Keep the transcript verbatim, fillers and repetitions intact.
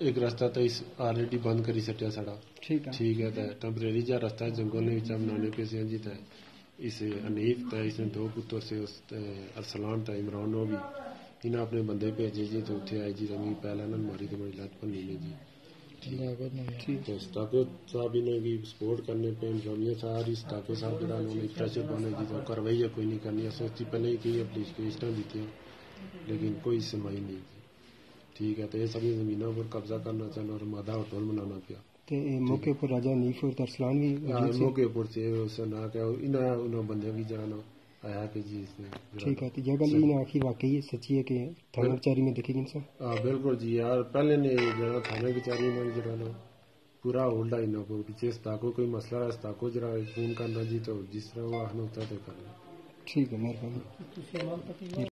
एक रास्ता तो इस ऑलरेडी बंद करी सटिया साड़ा। ठीक है ठीक है तो टेम्परेरी जा रास्ता जंगल ने विचा बनाने पे से जी तो इस अनीफ तो इसने दो पुत्र से उस अरसलान तो इमरान हो भी इन्हें अपने बंदे भेजे जी तो उठे आए जी तो मैं पहले ना मारी तो मेरी लत भनी ने जी। तो स्टाको साहब इन्हें की सपोर्ट करने पे इंतजामिया सारी स्टाको साहब जरा उन्होंने प्रेशर बने जी तो कार्रवाई कोई नहीं करनी सोचती पहले ही की एप्लीकेशन दी लेकिन कोई सुनवाई नहीं की। ठीक है तो ये सभी जमीनों पर कब्जा करना चाहना और मादा होटल बनाना पिया ते मौके पर राजा नीफ और तरसलान भी मौके पर से उसे ना क्या इन उन बंदे की जाना आया कि जी इसने। ठीक है तो जगह इन आखिर वाकई सच्ची है कि थाना कचहरी में देखेगी इंसान। हाँ बिल्कुल जी यार पहले ने जरा थाना कचहरी में जरा ना पूरा होल्ड है इन्हों को पीछे स्ताको कोई मसला है स्ताको जरा फोन करना जी तो जिस तरह वो आहन होता है करना। ठीक है मेहरबानी।